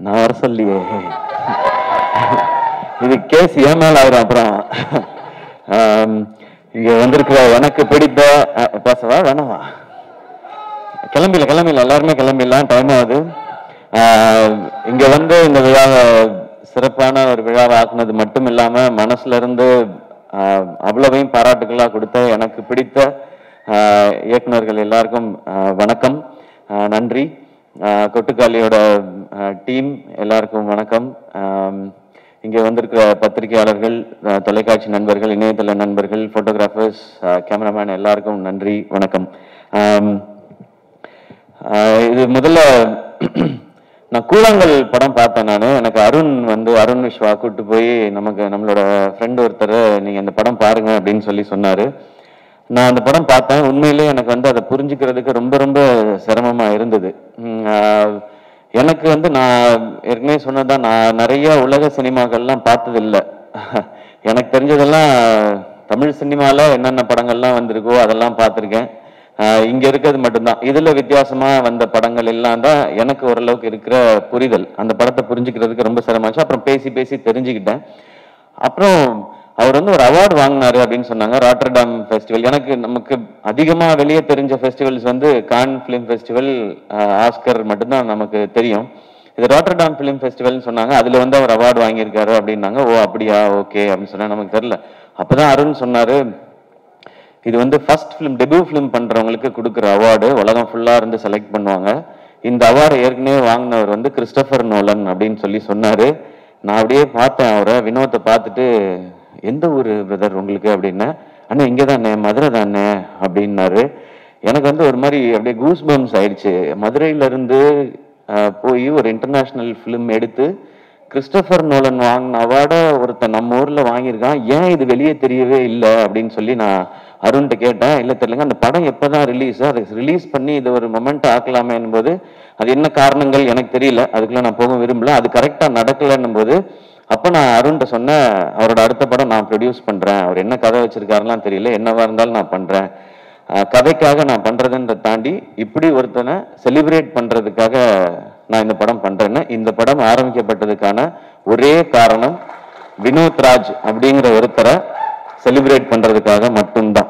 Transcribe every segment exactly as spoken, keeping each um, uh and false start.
நான் வர சொல்லியே இது கேஸ் ஏமால் ஆயிரும். அப்புறம் இங்க வந்திருக்கிற எனக்கு பிடித்த பேசவா வேணாவா? கிளம்பில கிளம்பில எல்லாருமே கிளம்பிடலாம், டைம் ஆகுது. இங்க வந்து இந்த விழாவை சிறப்பான ஒரு விழாவை ஆக்குனது மட்டும் இல்லாம மனசுல இருந்து அவ்வளவையும் பாராட்டுகளா கொடுத்த எனக்கு பிடித்த இயக்குநர்கள் எல்லாருக்கும் வணக்கம், நன்றி. கொட்டுக்காளியோட டீம் எல்லாருக்கும் வணக்கம். இங்கே வந்திருக்கிற பத்திரிகையாளர்கள், தொலைக்காட்சி நண்பர்கள், இணையதள நண்பர்கள், போட்டோகிராஃபர்ஸ், கேமராமேன் எல்லாருக்கும் நன்றி, வணக்கம். இது முதல்ல நான் கூழாங்கல் படம் பார்த்தேன். நான் எனக்கு அருண் வந்து அருண் விஸ்வா கூப்பிட்டு போய் நமக்கு நம்மளோட ஃப்ரெண்ட் ஒருத்தர் நீங்க அந்த படம் பாருங்க அப்படின்னு சொல்லி சொன்னாரு. நான் அந்த படம் பார்த்தேன். உண்மையிலே எனக்கு வந்து அதை புரிஞ்சுக்கிறதுக்கு ரொம்ப ரொம்ப சிரமமா இருந்தது. எனக்கு வந்து நான் ஏற்கனவே சொன்னதான், நான் நிறைய உலக சினிமாக்கள்லாம் பார்த்தது இல்லை. எனக்கு தெரிஞ்சதெல்லாம் தமிழ் சினிமால என்னென்ன படங்கள்லாம் வந்திருக்கோ அதெல்லாம் பார்த்துருக்கேன். இங்க இருக்கிறது மட்டும்தான். இதுல வித்தியாசமா வந்த படங்கள் எல்லாம் தான் எனக்கு ஓரளவுக்கு இருக்கிற புரிதல். அந்த படத்தை புரிஞ்சுக்கிறதுக்கு ரொம்ப சிரமமாச்சு. அப்புறம் பேசி பேசி தெரிஞ்சுக்கிட்டேன். அப்புறம் அவர் வந்து ஒரு அவார்டு வாங்கினாரு அப்படின்னு சொன்னாங்க, ராட்டர்டாம் ஃபெஸ்டிவல். எனக்கு நமக்கு அதிகமா வெளியே தெரிஞ்ச ஃபெஸ்டிவல்ஸ் வந்து கான் ஃபிலிம் ஃபெஸ்டிவல், ஆஸ்கர் மட்டும்தான் நமக்கு தெரியும். இது ராட்டர்டாம் ஃபிலிம் ஃபெஸ்டிவல்னு சொன்னாங்க. அதுல வந்து அவர் அவார்டு வாங்கியிருக்காரு அப்படின்னாங்க. ஓ அப்படியா, ஓகே அப்படின்னு சொன்னா நமக்கு தெரியல. அப்பதான் அருண் சொன்னாரு, இது வந்து ஃபர்ஸ்ட் ஃபிலிம், டெபியூ ஃபிலிம் பண்றவங்களுக்கு கொடுக்குற அவார்டு, உலகம் ஃபுல்லா இருந்து செலக்ட் பண்ணுவாங்க. இந்த அவார்டு ஏற்கனவே வாங்கினவர் வந்து கிறிஸ்டோபர் நோலன் அப்படின்னு சொல்லி சொன்னாரு. நான் அப்படியே பார்த்தேன் அவரை, வினோத்தை பார்த்துட்டு, எந்த ஊரு பிரதர் உங்களுக்கு அப்படின்னா, அண்ணா இங்கே தானே, மதுரை தானே அப்படின்னாரு. எனக்கு வந்து ஒரு மாதிரி அப்படியே கூஸ் பம்ஸ் ஆயிடுச்சு. மதுரையில இருந்து போய் ஒரு இன்டர்நேஷ்னல் ஃபிலிம் எடுத்து கிறிஸ்டோபர் நோலன் வாங்கின அவார்டை ஒருத்தன் நம்ம ஊர்ல வாங்கியிருக்கான், ஏன் இது வெளியே தெரியவே இல்லை அப்படின்னு சொல்லி நான் அருண்கிட்ட கேட்டேன். இல்லை தெரியலங்க, அந்த படம் எப்போதான் ரிலீஸ், அதை ரிலீஸ் பண்ணி இது ஒரு மொமெண்ட் ஆக்கலாமே என்பது, அது என்ன காரணங்கள் எனக்கு தெரியல, அதுக்குள்ள நான் போக விரும்பல, அது கரெக்டா நடக்கலன்னும் போது அப்ப நான் அருண்கிட்ட சொன்னேன், அவரோட அடுத்த படம் நான் ப்ரொடியூஸ் பண்றேன், அவர் என்ன கதை வச்சிருக்காருலாம் தெரியல, என்னவா இருந்தாலும் நான் பண்றேன், கதைக்காக நான் பண்றதுன்ற தாண்டி இப்படி ஒருத்தனை செலிப்ரேட் பண்றதுக்காக நான் இந்த படம் பண்றேன்னு. இந்த படம் ஆரம்பிக்கப்பட்டதுக்கான ஒரே காரணம் வினோத் ராஜ் அப்படிங்கிற ஒருத்தரை செலிப்ரேட் பண்றதுக்காக மட்டும்தான்.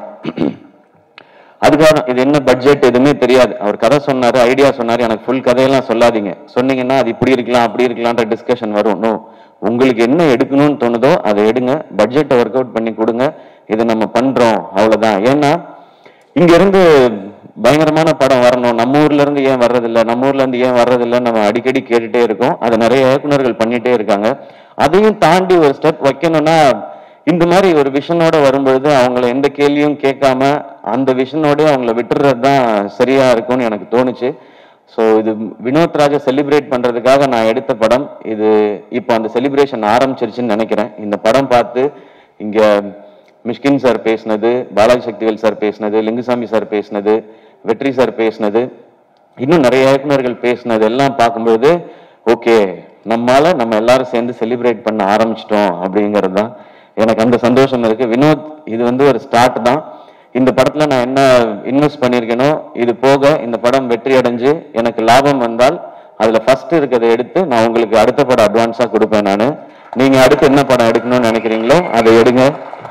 அதுக்காக இது என்ன பட்ஜெட் எதுவுமே தெரியாது. அவர் கதை சொன்னாரு, ஐடியா சொன்னாரு, எனக்கு ஃபுல் கதையெல்லாம் சொல்லாதீங்க, சொன்னீங்கன்னா அது இப்படி இருக்கலாம் அப்படி இருக்கலாம்ன்ற டிஸ்கஷன் வரும். நோ, உங்களுக்கு என்ன எடுக்கணும்னு தோணுதோ அதை எடுங்க, பட்ஜெட்டை ஒர்க் அவுட் பண்ணி கொடுங்க, இதை நம்ம பண்றோம், அவ்வளவுதான். ஏன்னா இங்க இருந்து பயங்கரமான படம் வரணும், நம்ம ஊர்ல இருந்து ஏன் வர்றதில்லை, நம்ம ஊர்ல இருந்து ஏன் வர்றதில்லை நம்ம அடிக்கடி கேட்டுட்டே இருக்கோம். அதை நிறைய இயக்குநர்கள் பண்ணிட்டே இருக்காங்க. அதையும் தாண்டி ஒரு ஸ்டெப் வைக்கணும்னா இந்த மாதிரி ஒரு விஷனோட வரும்பொழுது அவங்கள எந்த கேள்வியும் கேட்காம அந்த விஷனோட அவங்கள விட்டுறது தான் சரியா இருக்கும்னு எனக்கு தோணுச்சு. ஸோ இது வினோத் ராஜை செலிப்ரேட் பண்றதுக்காக நான் எடுத்த படம் இது. இப்போ அந்த செலிப்ரேஷன் ஆரம்பிச்சிருச்சுன்னு நினைக்கிறேன். இந்த படம் பார்த்து இங்க மிஷ்கின் சார் பேசினது, பாலாஜி சக்திவேல் சார் பேசினது, லிங்குசாமி சார் பேசினது, வெற்றி சார் பேசினது, இன்னும் நிறைய இயக்குநர்கள் பேசினது எல்லாம் பார்க்கும்போது ஓகே, நம்மளால நம்ம எல்லாரும் சேர்ந்து செலிப்ரேட் பண்ண ஆரம்பிச்சிட்டோம் அப்படிங்கிறது தான் எனக்கு அந்த சந்தோஷம் இருக்கு. வினோத், இது வந்து ஒரு ஸ்டார்ட் தான். இந்த படத்துல நான் என்ன இன்வெஸ்ட் பண்ணியிருக்கேனோ இது போக இந்த படம் வெற்றி அடைஞ்சு எனக்கு லாபம் வந்தால் அதுல ஃபர்ஸ்ட் இருக்கிறத எடுத்து நான் உங்களுக்கு அடுத்த படம் அட்வான்ஸா கொடுப்பேன். நான் நீங்க அடுத்து என்ன படம் எடுக்கணும்னு நினைக்கிறீங்களோ அதை எடுங்க.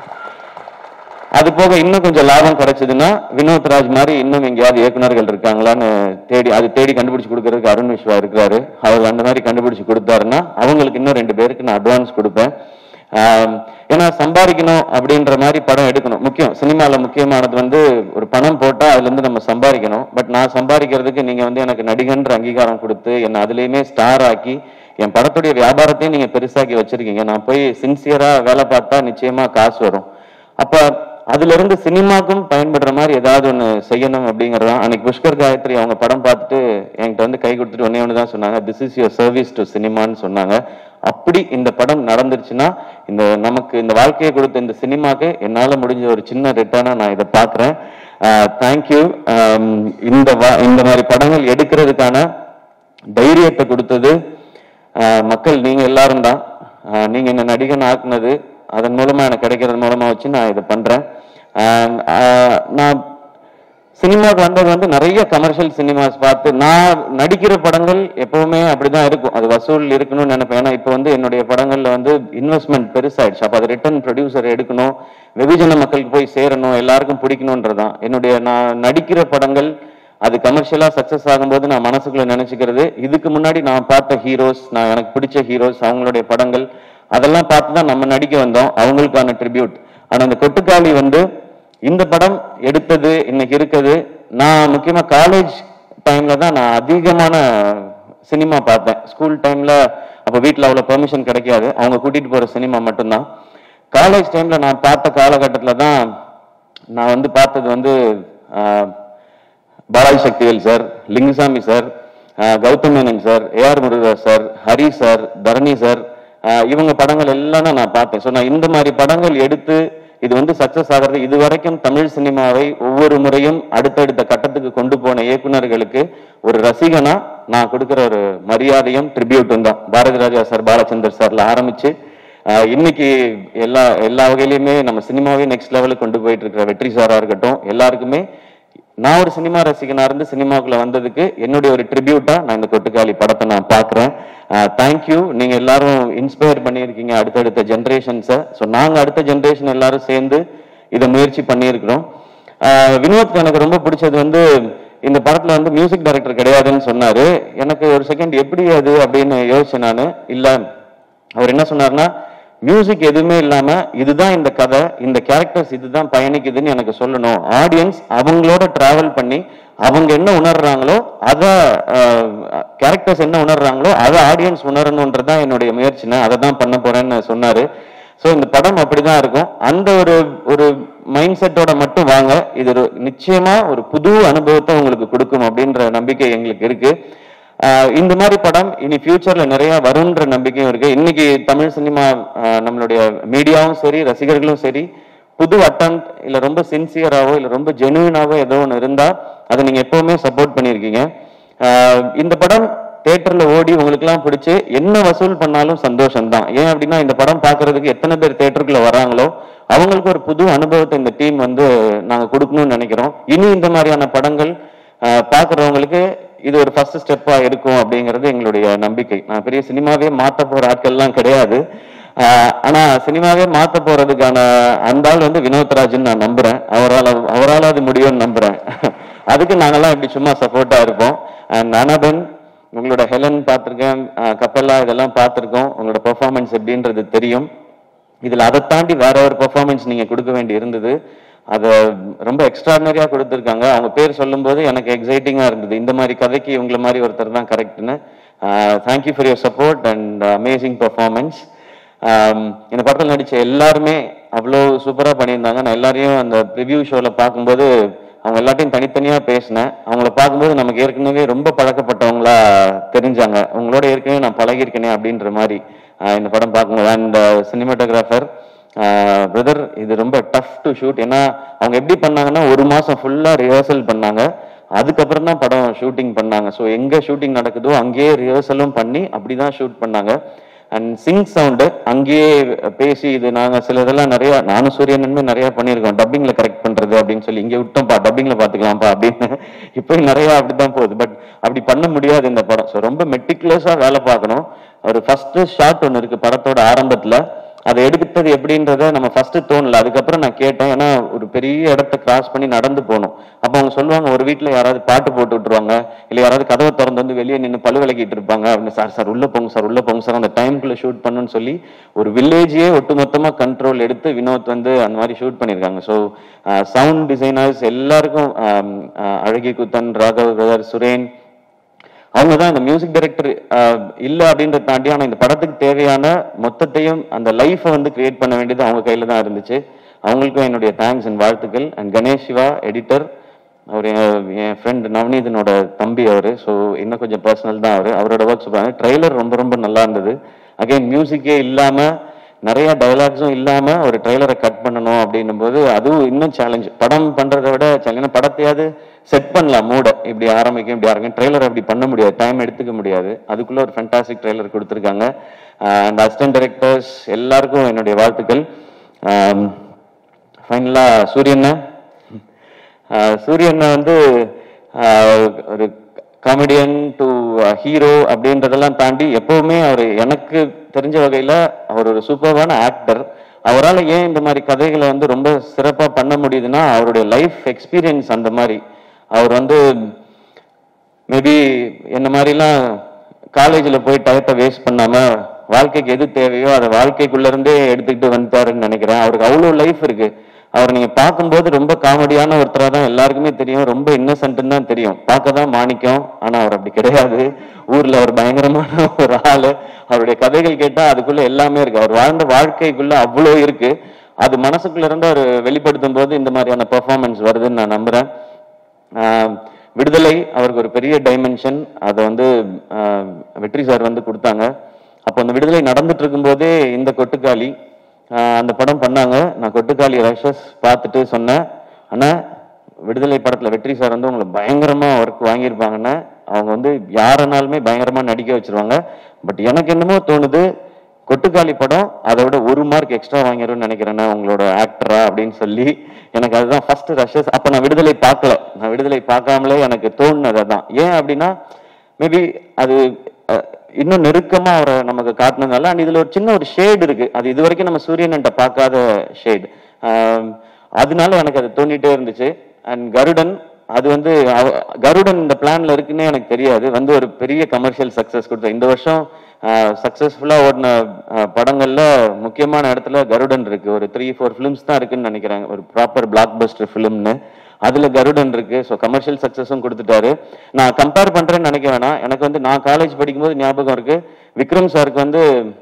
அது போக இன்னும் கொஞ்சம் லாபம் கிடைச்சதுன்னா வினோத் ராஜ் மாதிரி இன்னும் எங்கேயாவது இயக்குநர்கள் இருக்காங்களான்னு தேடி அது தேடி கண்டுபிடிச்சு கொடுக்கறதுக்கு அருண் விஸ்வா இருக்கிறாரு. அவர் அந்த மாதிரி கண்டுபிடிச்சு கொடுத்தாருன்னா அவங்களுக்கு இன்னும் ரெண்டு பேருக்கு நான் அட்வான்ஸ் கொடுப்பேன். ஏன்னா சம்பாதிக்கணும் அப்படின்ற மாதிரி படம் எடுக்கணும். முக்கியம், சினிமால முக்கியமானது வந்து ஒரு பணம் போட்டா அதுல இருந்து நம்ம சம்பாதிக்கணும். பட் நான் சம்பாதிக்கிறதுக்கு நீங்க வந்து எனக்கு நடிகன்ற அங்கீகாரம் கொடுத்து என்னை அதுலயுமே ஸ்டார் ஆக்கி என் படத்துடைய வியாபாரத்தையும் நீங்க பெருசாக்கி வச்சிருக்கீங்க. நான் போய் சின்சியரா வேலை பார்த்தா நிச்சயமா காசு வரும். அப்ப அதுல இருந்து சினிமாக்கும் பயன்படுற மாதிரி ஏதாவது ஒண்ணு செய்யணும் அப்படிங்கறதான். அன்னைக்கு புஷ்கர் காயத்ரி அவங்க படம் பார்த்துட்டு என்கிட்ட வந்து கை கொடுத்துட்டு ஒன்னே ஒண்ணுதான் சொன்னாங்க, this is your service to சினிமான்னு சொன்னாங்க. அப்படி இந்த படம் நடந்துருச்சுன்னா இந்த நமக்கு இந்த வாழ்க்கையை கொடுத்த இந்த சினிமாக்கு என்னால முடிஞ்ச ஒரு சின்ன ரிட்டர்னா நான் இதை பாக்குறேன். தேங்க்யூ. இந்த இந்த மாதிரி படங்கள் எடுக்கிறதுக்கான தைரியத்தை கொடுத்தது மக்கள் நீங்க எல்லாரும் தான். நீங்க என்ன நடிகன் ஆக்குனது அதன் மூலமா எனக்கு கிடைக்கிறது மூலமா வச்சு நான் இதை பண்றேன். நான் சினிமாவுக்கு வந்தது வந்து நிறைய கமர்ஷியல் சினிமாஸ் பார்த்து, நான் நடிக்கிற படங்கள் எப்பவுமே அப்படிதான் இருக்கும், அது வசூல் இருக்கணும்னு நினைப்பேன். ஏன்னா இப்போ வந்து என்னுடைய படங்கள்ல வந்து இன்வெஸ்ட்மெண்ட் பெருசாயிடுச்சு. அப்போ அது ரிட்டர்ன் ப்ரொடியூசர் எடுக்கணும், வெகுஜன மக்களுக்கு போய் சேரணும், எல்லாருக்கும் பிடிக்கணுன்றதான் என்னுடைய. நான் நடிக்கிற படங்கள் அது கமர்ஷியலா சக்சஸ் ஆகும்போது நான் மனசுக்குள்ள நினைச்சுக்கிறது, இதுக்கு முன்னாடி நான் பார்த்த ஹீரோஸ், நான் எனக்கு பிடிச்ச ஹீரோஸ், அவங்களுடைய படங்கள் அதெல்லாம் பார்த்து தான் நம்ம நடிக்க வந்தோம், அவங்களுக்கான ட்ரிபியூட். ஆனா அந்த கொட்டுக்காளி வந்து இந்த படம் எடுத்தது இன்னைக்கு இருக்குது. நான் முக்கியமா காலேஜ் டைம்ல தான் நான் அதிகமான சினிமா பார்த்தேன். ஸ்கூல் டைம்ல அப்போ வீட்டில் அவ்வளோ பெர்மிஷன் கிடைக்காது, அவங்க கூட்டிட்டு போற சினிமா மட்டும்தான். காலேஜ் டைம்ல நான் பார்த்த காலகட்டத்தில் தான் நான் வந்து பார்த்தது வந்து Balaji Sakthivel sir, Lingusamy sir, Gautham Menon sir, A R Murugadoss sir, Hari sir, Dharani sir, இவங்க படங்கள் எல்லாம் நான் பார்த்தேன். ஸோ நான் இந்த மாதிரி படங்கள் எடுத்து இது வந்து சக்சஸ் ஆகிறது, இது வரைக்கும் தமிழ் சினிமாவை ஒவ்வொரு முறையும் அடுத்தடுத்த கட்டத்துக்கு கொண்டு போன இயக்குநர்களுக்கு ஒரு ரசிகனா நான் கொடுக்குற ஒரு மரியாதையும் ட்ரிபியூட்டும் தான். பாரதி ராஜா சார், பாலச்சந்தர் சார்ல ஆரம்பிச்சு இன்னைக்கு எல்லா எல்லா வகையிலுமே நம்ம சினிமாவே நெக்ஸ்ட் லெவலுக்கு கொண்டு போயிட்டு இருக்கிற வெற்றி சாரா இருக்கட்டும், எல்லாருக்குமே நான் ஒரு சினிமா ரசிகனா இருந்து சினிமாக்குள்ள வந்ததுக்கு என்னுடைய ஒரு ட்ரிபியூட்டா நான் இந்த கொட்டுக்காளி படத்தை நான் பாக்குறேன். தேங்க்யூ. நீங்க எல்லாரும் இன்ஸ்பயர் பண்ணியிருக்கீங்க அடுத்தடுத்த ஜென்ரேஷன்ஸை. ஸோ நாங்க அடுத்த ஜென்ரேஷன் எல்லாரும் சேர்ந்து இதை முயற்சி பண்ணியிருக்கிறோம். வினோத் எனக்கு ரொம்ப பிடிச்சது வந்து இந்த படத்துல வந்து மியூசிக் டைரக்டர் கிடையாதுன்னு சொன்னாரு. எனக்கு ஒரு செகண்ட் எப்படி அது அப்படின்னு யோசிச்சேன் நான். இல்ல, அவர் என்ன சொன்னார்னா, மியூசிக் எதுவுமே இல்லாம இதுதான் இந்த கதை, இந்த கேரக்டர்ஸ் இதுதான் பயணிக்குதுன்னு எனக்கு சொல்லணும். ஆடியன்ஸ் அவங்களோட டிராவல் பண்ணி அவங்க என்ன உணர்றாங்களோ அதை, கேரக்டர்ஸ் என்ன உணர்றாங்களோ அதை ஆடியன்ஸ் உணரணுன்றதான் என்னுடைய முயற்சினா, அதை தான் பண்ண போறேன்னு சொன்னாரு. ஸோ இந்த படம் அப்படிதான் இருக்கும். அந்த ஒரு ஒரு மைண்ட் செட்டோட மட்டும் வாங்க, இது ஒரு நிச்சயமா ஒரு புது அனுபவத்தை உங்களுக்கு கொடுக்கும் அப்படின்ற நம்பிக்கை எங்களுக்கு இருக்கு. இந்த மாதிரி படம் இனி ஃபியூச்சர்ல நிறைய வரும்ன்ற நம்பிக்கையும் இருக்கு. இன்னைக்கு தமிழ் சினிமா, நம்மளுடைய மீடியாவும் சரி, ரசிகர்களும் சரி, புது அட்டம் இல்ல ரொம்ப சின்சியராவோ இல்ல ரொம்ப ஜெனுவினாவோ ஏதோ ஒன்று இருந்தா அதை நீங்க எப்பவுமே சப்போர்ட் பண்ணியிருக்கீங்க. இந்த படம் தியேட்டர்ல ஓடி உங்களுக்கு எல்லாம் பிடிச்சு என்ன வசூல் பண்ணாலும் சந்தோஷம் தான். ஏன் அப்படின்னா இந்த படம் பாக்குறதுக்கு எத்தனை பேர் தியேட்டருக்குள்ள வராங்களோ அவங்களுக்கு ஒரு புது அனுபவத்தை இந்த டீம் வந்து நாங்க கொடுக்கணும்னு நினைக்கிறோம். இனி இந்த மாதிரியான படங்கள் பாக்குறவங்களுக்கு இது ஒரு ஃபர்ஸ்ட் ஸ்டெப்பா இருக்கும் அப்படிங்கிறது எங்களுடைய நம்பிக்கை. நான் பெரிய சினிமாவே மாத்த போற ஆட்கள்லாம் கிடையாது. ஆனா சினிமாவே மாத்த போறதுக்கான அந்த ஆள் வந்து வினோத்ராஜன் நான் நம்புறேன். அவரால் அவரால் அது முடியும்னு நம்புறேன். அதுக்கு நாங்கெல்லாம் இப்படி சும்மா சப்போர்ட்டா இருப்போம். நானாபன், உங்களோட ஹெலன் பார்த்துருக்கேன், கப்பல்லா இதெல்லாம் பார்த்துருக்கோம். உங்களோட பெர்ஃபார்மன்ஸ் எப்படின்றது தெரியும். இதுல அதை தாண்டி வேற ஒரு பெர்ஃபார்மன்ஸ் நீங்க கொடுக்க வேண்டி இருந்தது. அதை ரொம்ப எக்ஸ்ட்ராடனரியா கொடுத்துருக்காங்க. அவங்க பேர் சொல்லும் போது எனக்கு எக்ஸைட்டிங்கா இருந்தது. இந்த மாதிரி கதைக்கு இவங்கள மாதிரி ஒருத்தர் தான் கரெக்ட்னு. Thank you for your support and amazing performance. இந்த படத்தில் நடிச்ச எல்லாருமே அவ்வளோ சூப்பராக பண்ணியிருந்தாங்க. நான் எல்லாரையும் அந்த ரிவ்யூ ஷோவில் பார்க்கும்போது அவங்க எல்லாத்தையும் தனித்தனியாக பேசினேன். அவங்கள பார்க்கும்போது நமக்கு ஏற்கனவே ரொம்ப பழக்கப்பட்டவங்களா தெரிஞ்சாங்க. உங்களோட ஏற்கனவே நான் பழகிருக்கேனே அப்படின்ற மாதிரி இந்த படம் பார்க்கும்போது. அண்ட் சினிமாட்டோகிராஃபர் பிரதர், இது ரொம்ப டஃப் டு ஷூட். ஏன்னா அவங்க எப்படி பண்ணாங்கன்னா ஒரு மாதம் ஃபுல்லாக ரிஹர்சல் பண்ணாங்க, அதுக்கப்புறம் தான் படம் ஷூட்டிங் பண்ணாங்க. ஸோ எங்கே ஷூட்டிங் நடக்குதோ அங்கேயே ரிஹர்சலும் பண்ணி அப்படி தான் ஷூட் பண்ணாங்க. அண்ட் சிங் சவுண்டு அங்கேயே பேசி, இது நாங்கள் சில இதெல்லாம் நிறையா, நானும் சூரியனுமே நிறையா பண்ணியிருக்கோம், டப்பிங்கில் கரெக்ட் பண்ணுறது அப்படின்னு சொல்லி. இங்கே விட்டோம்ப்பா, டப்பிங்கில் பார்த்துக்கலாம்ப்பா அப்படின்னு இப்போ நிறையா அப்படி தான் போகுது. பட் அப்படி பண்ண முடியாது இந்த படம். ஸோ ரொம்ப மெட்டிகுலஸாக வேலை பார்க்கணும். ஒரு ஃபர்ஸ்ட் ஷாட் ஒன்று இருக்குது படத்தோட ஆரம்பத்தில், அதை எடுத்தது எப்படின்றத நம்ம ஃபர்ஸ்ட் தோணல. அதுக்கப்புறம் நான் கேட்டேன், ஏன்னா ஒரு பெரிய இடத்த கிராஸ் பண்ணி நடந்து போகணும். அப்போ அவங்க சொல்லுவாங்க, ஒரு வீட்டில் யாராவது பாட்டு போட்டு விட்டுருவாங்க, இல்லை யாராவது கதவை திறந்து வந்து வெளியே நின்று பழு விளக்கிட்டு இருப்பாங்க அப்படின்னு. சார் சார் உள்ள போங்க சார், உள்ள போங்க சார், அந்த டைமுக்குள்ள ஷூட் பண்ணுன்னு சொல்லி ஒரு வில்லேஜையே ஒட்டுமொத்தமாக கண்ட்ரோல் எடுத்து வினோத் வந்து அந்த மாதிரி ஷூட் பண்ணியிருக்காங்க. ஸோ சவுண்ட் டிசைனர்ஸ் எல்லாருக்கும், அழகி குத்தன், ராகவ் பிரதர், சுரேன், அவங்க தான் இந்த மியூசிக் டைரக்டர் இல்லை அப்படின்றத தாண்டி, ஆனால் இந்த படத்துக்கு தேவையான மொத்தத்தையும் அந்த லைஃப்பை வந்து கிரியேட் பண்ண வேண்டியது அவங்க கையில் தான் இருந்துச்சு. அவங்களுக்கும் என்னுடைய தேங்க்ஸ் அண்ட் வாழ்த்துக்கள். அண்ட் கணேஷ் சிவா எடிட்டர், அவர் என் ஃப்ரெண்ட் நவநீதனோட தம்பி அவர். ஸோ இன்னும் கொஞ்சம் பர்சனல் தான் அவர். அவரோட ஒர்க் சொல்கிறாங்க. ட்ரெய்லர் ரொம்ப ரொம்ப நல்லா இருந்தது. அகைன் மியூசிக்கே இல்லாமல், நிறைய டைலாக்ஸும் இல்லாமல் ஒரு ட்ரெய்லரை கட் பண்ணணும் அப்படின்னும் போது அதுவும் இன்னும் சேலஞ்ச். படம் பண்ணுறதை விட சேலஞ்ச். படத்தையாவது செட் பண்ணலாம், மூட இப்படி ஆரம்பிக்கும் இப்படி ஆரம்பிக்கும். ட்ரெய்லர் அப்படி பண்ண முடியாது, டைம் எடுத்துக்க முடியாது. அதுக்குள்ள ஒரு ஃபேண்டாஸ்டிக் ட்ரெய்லர் கொடுத்துருக்காங்க. அண்ட் அசிஸ்டன்ட் டைரக்டர்ஸ் எல்லாருக்கும் என்னுடைய வாழ்த்துக்கள். ஃபைனலாக சூரியன், சூரியன் வந்து ஒரு காமெடியன் டு ஹீரோ அப்படின்றதெல்லாம் தாண்டி எப்பவுமே அவர் எனக்கு தெரிஞ்ச வகையில் அவர் ஒரு சூப்பர்வான ஆக்டர். அவரால் ஏன் இந்த மாதிரி கதைகளை வந்து ரொம்ப சிறப்பாக பண்ண முடியுதுன்னா அவருடைய லைஃப் எக்ஸ்பீரியன்ஸ் அந்த மாதிரி. அவர் வந்து மேபி என்ன மாதிரிலாம் காலேஜில் போய் டயத்தை வேஸ்ட் பண்ணாமல் வாழ்க்கைக்கு எது தேவையோ அதை வாழ்க்கைக்குள்ள இருந்தே எடுத்துக்கிட்டு வந்துட்டாருன்னு நினைக்கிறேன். அவருக்கு அவ்வளோ லைஃப் இருக்கு. அவர் நீங்க பார்க்கும்போது ரொம்ப காமெடியான ஒருத்தராக தான் எல்லாருக்குமே தெரியும், ரொம்ப இன்னசென்ட்னு தான் தெரியும், பார்க்க தான் மாணிக்கம். ஆனா அவர் அப்படி கிடையாது. ஊர்ல அவர் பயங்கரமான ஒரு ஆளு. அவருடைய கதைகள் கேட்டா அதுக்குள்ள எல்லாமே இருக்கு. அவர் வாழ்ந்த வாழ்க்கைக்குள்ள அவ்வளோ இருக்கு. அது மனசுக்குள்ள இருந்து அவர் வெளிப்படுத்தும் போது இந்த மாதிரியான பெர்ஃபார்மன்ஸ் வருதுன்னு நான் நம்புறேன். விடுதலை அவருக்கு ஒரு பெரிய டைமென்ஷன். அதை வந்து வெற்றி சார் வந்து கொடுத்தாங்க. அப்போ அந்த விடுதலை நடந்துட்டு இருக்கும்போதே இந்த கொட்டுக்காளி அந்த படம் பண்ணாங்க. நான் கொட்டுக்காளி ரஷஸ் பார்த்துட்டு சொன்னேன், அண்ணா விடுதலை படத்துல வெற்றி சார் வந்து உங்களை பயங்கரமா ஒர்க் வாங்கியிருப்பாங்கன்னா அவங்க வந்து யாருனாலுமே பயங்கரமா நடிக்க வச்சிருவாங்க. பட் எனக்கு என்னமோ தோணுது கொட்டுக்காளி படம் அதை விட ஒரு மார்க் எக்ஸ்ட்ரா வாங்கிடும்னு நினைக்கிறேன்னா உங்களோட ஆக்டரா அப்படின்னு சொல்லி எனக்கு அதுதான் ஃபர்ஸ்ட் ரஷஸ். அப்போ நான் விடுதலை பார்க்கல. நான் விடுதலை பார்க்காமலே எனக்கு தோணுனது அதான். ஏன் அப்படின்னா மேபி அது இன்னும் நெருக்கமா அவரை நமக்கு காட்டினதுனால அண்ட் இதுல ஒரு சின்ன ஒரு ஷேடு இருக்கு. அது இது வரைக்கும் நம்ம சூரியன்ட்ட பார்க்காத ஷேடு. அதனால எனக்கு அது தோண்டிட்டே இருந்துச்சு. அண்ட் கருடன் அது வந்து கருடன் இந்த பிளான்ல இருக்குன்னே எனக்கு தெரியாது. வந்து ஒரு பெரிய கமர்ஷியல் சக்சஸ் கொடுத்த இந்த வருஷம் சக்சஸ்ஃபுல்லா ஓடின படங்கள்ல முக்கியமான இடத்துல கருடன் இருக்கு. ஒரு த்ரீ ஃபோர் ஃபிலிம்ஸ் தான் இருக்குன்னு நினைக்கிறேன், ஒரு ப்ராப்பர் பிளாக் பஸ்டர் ஃபிலிம்னு. அதுல கருடன் இருக்கு. ஸோ கமர்ஷியல் சக்சஸும் கொடுத்துட்டாரு. நான் கம்பேர் பண்றேன்னு நினைக்க வேணாம். எனக்கு வந்து நான் காலேஜ் படிக்கும்போது ஞாபகம் இருக்கு, விக்ரம் சாருக்கு வந்து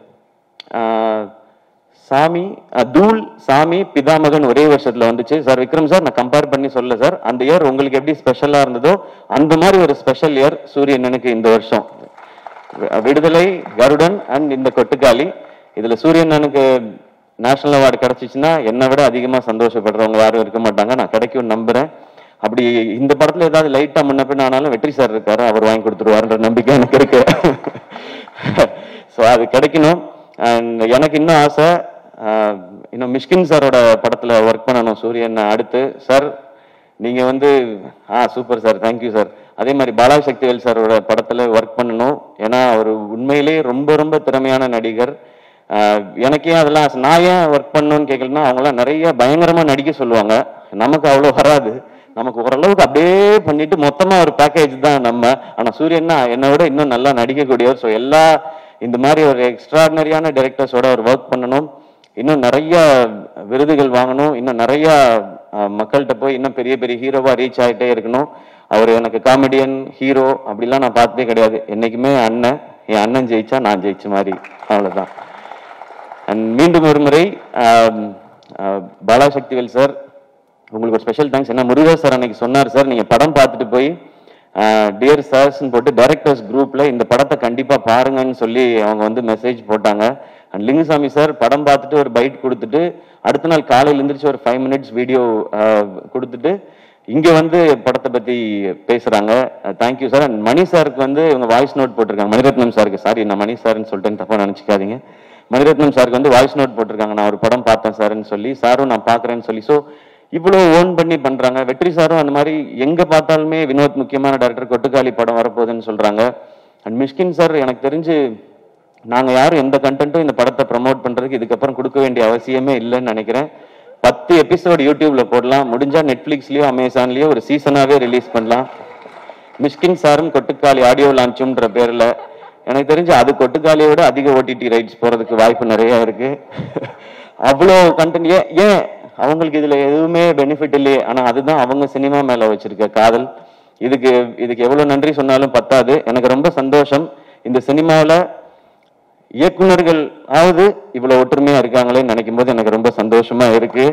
சாமி தூள் சாமி பிதாமகன் ஒரே வருஷத்துல வந்துச்சு. சார் விக்ரம் சார் நான் கம்பேர் பண்ணி சொல்ல சார், அந்த இயர் உங்களுக்கு எப்படி ஸ்பெஷலா இருந்ததோ அந்த மாதிரி ஒரு ஸ்பெஷல் இயர் சூரியன் எனக்கு இந்த வருஷம். விடுதலை, கருடன் அண்ட் இந்த கொட்டுக்காளி, இதுல சூரியன் எனக்கு நேஷனல் அவார்டு கிடைச்சிச்சுன்னா என்னை விட அதிகமா சந்தோஷப்படுறவங்க யாரும் இருக்க மாட்டாங்க. நான் கிடைக்கும் நம்புறேன். அப்படி இந்த படத்துல ஏதாவது லைட்டா முன்ன பின்ன ஆனாலும் வெற்றி சார் இருக்காரு, அவர் வாங்கி கொடுத்துருவாருன்ற நம்பிக்கை எனக்கு இருக்கு. ஸோ அது கிடைக்கணும். அண்ட் எனக்கு இன்னும் ஆசை, இன்னும் மிஷ்கின் சாரோட படத்துல ஒர்க் பண்ணணும் சூரியன் அடுத்து. சார் நீங்க வந்து ஆ சூப்பர் சார், தேங்க்யூ சார். அதே மாதிரி பாலாஜி சக்திவேல் சாரோட படத்துல ஒர்க் பண்ணணும். ஏன்னா அவர் உண்மையிலே ரொம்ப ரொம்ப திறமையான நடிகர். எனக்கே அதெல்லாம் நான் ஏன் ஒர்க் பண்ணணும்னு கேட்கலன்னா அவங்களாம் நிறைய பயங்கரமா நடிக்க சொல்லுவாங்க, நமக்கு அவ்வளோ வராது. நமக்கு ஓரளவுக்கு அப்படியே பண்ணிட்டு மொத்தமா ஒரு பேக்கேஜ் தான் நம்ம. ஆனா சூரியன்னா என்னை விட இன்னும் நல்லா நடிக்கக்கூடியவர். ஸோ எல்லா இந்த மாதிரி ஒரு எக்ஸ்ட்ராடினரியான டைரக்டர்ஸோட ஒரு ஒர்க் பண்ணணும், இன்னும் நிறைய விருதுகள் வாங்கணும், இன்னும் நிறைய மக்கள்கிட்ட போய் இன்னும் பெரிய பெரிய ஹீரோவா ரீச் ஆகிட்டே இருக்கணும். அவர் எனக்கு காமெடியன் ஹீரோ அப்படிலாம் நான் பார்த்ததே கிடையாது. என்னைக்குமே அண்ணன், என் அண்ணன் ஜெயிச்சா நான் ஜெயிச்ச மாதிரி, அவ்வளோதான். அண்ட் மீண்டும் ஒரு முறை பாலாஜி சக்திவேல் சார் உங்களுக்கு ஒரு ஸ்பெஷல் தேங்க்ஸ். ஏன்னா முருகேஷ் சார் அன்னைக்கு சொன்னார், சார் நீங்க படம் பார்த்துட்டு போய் டியர் சார்ஸ்ன்னு போட்டு டைரக்டர்ஸ் குரூப்ல இந்த படத்தை கண்டிப்பா பாருங்கன்னு சொல்லி அவங்க வந்து மெசேஜ் போட்டாங்க. அண்ட் லிங்குசாமி சார் படம் பார்த்துட்டு ஒரு பைட் கொடுத்துட்டு அடுத்த நாள் காலையில் எழுந்திரிச்சு ஒரு ஃபைவ் மினிட்ஸ் வீடியோ கொடுத்துட்டு இங்க வந்து படத்தை பத்தி பேசுறாங்க. Thank you sir. அண்ட் மணி சாருக்கு வந்து இவங்க வாய்ஸ் நோட் போட்டிருக்காங்க. மணிரத்னம் சாருக்கு, சாரி நான் மணி சார்ன்னு சொல்லிட்டேன்னு தப்பா நினைச்சுக்காதீங்க. மணிரத்னம் சாருக்கு வந்து வாய்ஸ் நோட் போட்டிருக்காங்க, நான் ஒரு படம் பார்த்தேன் சார்ன்னு சொல்லி, சாரும் நான் பார்க்குறேன்னு சொல்லி. ஸோ இவ்வளோ ஓன் பண்ணி பண்றாங்க. வெற்றி சாரும் அந்த மாதிரி எங்க பார்த்தாலுமே வினோத் முக்கியமான டைரக்டர், கொட்டுக்காளி படம் வரப்போகுதுன்னு சொல்றாங்க. அண்ட் மிஷ்கின் சார் எனக்கு தெரிஞ்சு நாங்கள் யாரும் எந்த கண்டென்ட்டும் இந்த படத்தை ப்ரமோட் பண்றதுக்கு இதுக்கப்புறம் கொடுக்க வேண்டிய அவசியமே இல்லைன்னு நினைக்கிறேன். பத்து எபிசோடு யூடியூப்ல போடலாம், முடிஞ்சா நெட்ஃபிளிக்ஸ்லயோ அமேசான்லயோ ஒரு சீசனாவே ரிலீஸ் பண்ணலாம். மிஷ்கின் சாரும் கொட்டுக்காளி ஆடியோ லான்ச்சுன்ற பேர்ல எனக்கு தெரிஞ்சு அது கொட்டுக்காளியோட அதிக ஓடிடி ரைட்ஸ் போறதுக்கு வாய்ப்பு நிறைய இருக்கு. அவ்வளோ கண்டென்ட். ஏன் ஏன் அவங்களுக்கு இதுல எதுவுமே பெனிஃபிட் இல்லையே, ஆனா அதுதான் அவங்க சினிமா மேல வச்சிருக்க காதல். இதுக்கு இதுக்கு எவ்வளவு நன்றி சொன்னாலும் பத்தாது. எனக்கு ரொம்ப சந்தோஷம் இந்த சினிமாவில் இயக்குநர்கள் ஆவது இவ்வளவு ஒற்றுமையா இருக்காங்களேன்னு நினைக்கும் போது எனக்கு ரொம்ப சந்தோஷமா இருக்கு.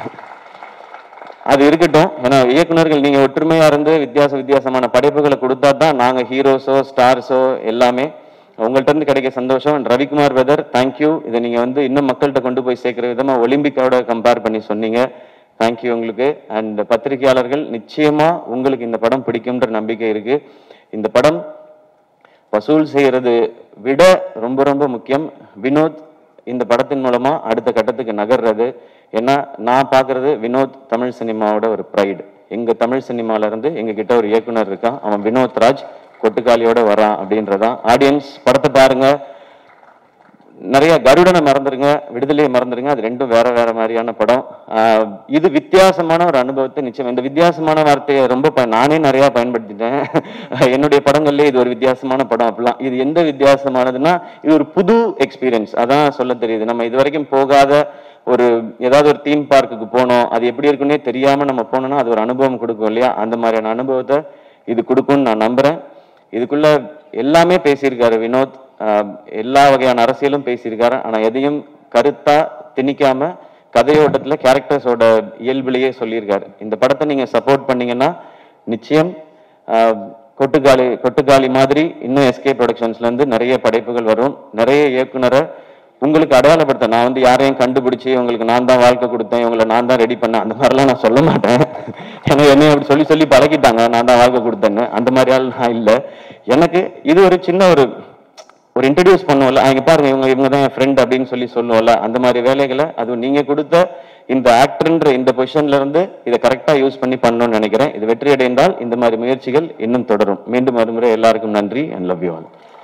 அது இருக்கட்டும். ஏன்னா இயக்குநர்கள் நீங்க ஒற்றுமையா இருந்து வித்தியாச வித்தியாசமான படைப்புகளை கொடுத்தா தான் நாங்க ஹீரோஸோ ஸ்டார்ஸோ எல்லாமே உங்கள்கிட்ட இருந்து கிடைக்க சந்தோஷம். Ravikumar weather thank you. இதை நீங்க வந்து இன்னும் மக்கள்கிட்ட கொண்டு போய் சேர்க்கிற விதமா ஒலிம்பிக்கோட கம்பேர் பண்ணி சொன்னீங்க, தேங்க்யூ உங்களுக்கு. அண்ட் பத்திரிகையாளர்கள் நிச்சயமா உங்களுக்கு இந்த படம் பிடிக்கும்ன்ற நம்பிக்கை இருக்கு. இந்த படம் வசூல் செய்யறது விட ரொம்ப ரொம்ப முக்கியம் வினோத் இந்த படத்தின் மூலமா அடுத்த கட்டத்துக்கு நகர்றது. ஏன்னா நான் பார்க்கறது வினோத் தமிழ் சினிமாவோட ஒரு ப்ரைடு. எங்க தமிழ் சினிமால இருந்து எங்க கிட்ட ஒரு இயக்குனர் இருக்கான், அவன் வினோத் ராஜ், கொட்டுக்காலியோட வரான் அப்படின்றதான். ஆடியன்ஸ் படத்தை பாருங்க. நிறைய கருடனை மறந்துருங்க, விடுதலையை மறந்துருங்க, அது ரெண்டும் வேற வேற மாதிரியான படம். இது வித்தியாசமான ஒரு அனுபவத்தை நிச்சயம். இந்த வித்தியாசமான வார்த்தையை ரொம்ப நானே நிறைய பயன்படுத்திட்டேன் என்னுடைய படங்கள்ல. இது ஒரு வித்தியாசமான படம் அப்படிலாம். இது எந்த வித்தியாசமானதுன்னா இது ஒரு புது எக்ஸ்பீரியன்ஸ், அதான் சொல்ல தெரியுது. நம்ம இது வரைக்கும் போகாத ஒரு ஏதாவது ஒரு தீம் பார்க்குக்கு போனோம், அது எப்படி இருக்குன்னே தெரியாம நம்ம போனோம்னா அது ஒரு அனுபவம் கொடுக்கும் இல்லையா, அந்த மாதிரியான அனுபவத்தை இது கொடுக்கும்னு நான் நம்புறேன். இதுக்குள்ள எல்லாமே பேசியிருக்காரு வினோத், எல்லா வகையான அரசியலும் பேசியிருக்காரு. ஆனா எதையும் கருத்தா திணிக்காம கதையோட்டத்துல கேரக்டர்ஸோட இயல்புலையே சொல்லியிருக்காரு. இந்த படத்தை நீங்க சப்போர்ட் பண்ணீங்கன்னா நிச்சயம் கொட்டுக்காலி கொட்டுக்காலி மாதிரி இன்னும் எஸ்கே ப்ரொடக்ஷன்ஸ்ல இருந்து நிறைய படைப்புகள் வரும். நிறைய இயக்குனரை உங்களுக்கு அடையாளப்படுத்த, நான் வந்து யாரையும் கண்டுபிடிச்சி உங்களுக்கு நான் தான் வாழ்க்கை கொடுத்தேன், இவங்களை நான் தான் ரெடி பண்ணேன், அந்த மாதிரிலாம் நான் சொல்ல மாட்டேன். ஏன்னா என்னைய அப்படி சொல்லி சொல்லி பழகிட்டாங்க, நான் தான் வாழ்க்கை கொடுத்தேன்னு. அந்த மாதிரி ஆள் நான் இல்லை. எனக்கு இது ஒரு சின்ன ஒரு ஒரு இன்ட்ரடியூஸ் பண்ணுவோம்ல, அங்கே பாருங்க இவங்க இவங்க தான் என் ஃப்ரெண்ட் அப்படின்னு சொல்லி சொல்லுவோம்ல, அந்த மாதிரி வேலைகளை அதுவும் நீங்க கொடுத்த இந்த ஆக்டர்ன்ற இந்த பொசிஷன்ல இருந்து இதை கரெக்டா யூஸ் பண்ணி பண்ணணும்னு நினைக்கிறேன். இது வெற்றி அடைந்தால் இந்த மாதிரி முயற்சிகள் இன்னும் தொடரும். மீண்டும் மறுமுறை எல்லாருக்கும் நன்றி and love you all.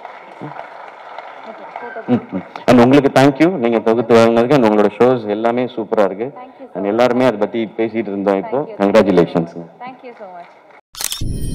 And உங்களுக்கு தேங்க்யூ, நீங்க தொகுத்து வாங்கினதுக்கு. அண்ட் உங்களோட ஷோஸ் எல்லாமே சூப்பரா இருக்கு. அண்ட் எல்லாருமே அதை பத்தி பேசிட்டு இருந்தோம். இப்போ congratulations. Thank you so much.